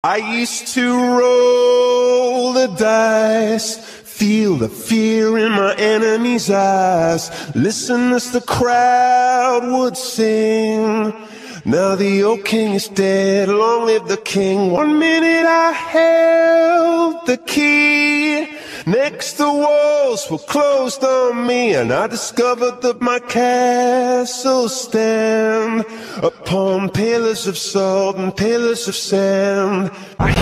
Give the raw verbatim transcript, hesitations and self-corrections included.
I used to roll the dice, feel the fear in my enemy's eyes, listen as the crowd would sing. Now the old king is dead, long live the king. One minute I held the key, next the walls were closed on me, and I discovered that my castle stand upon pillars of salt and pillars of sand. I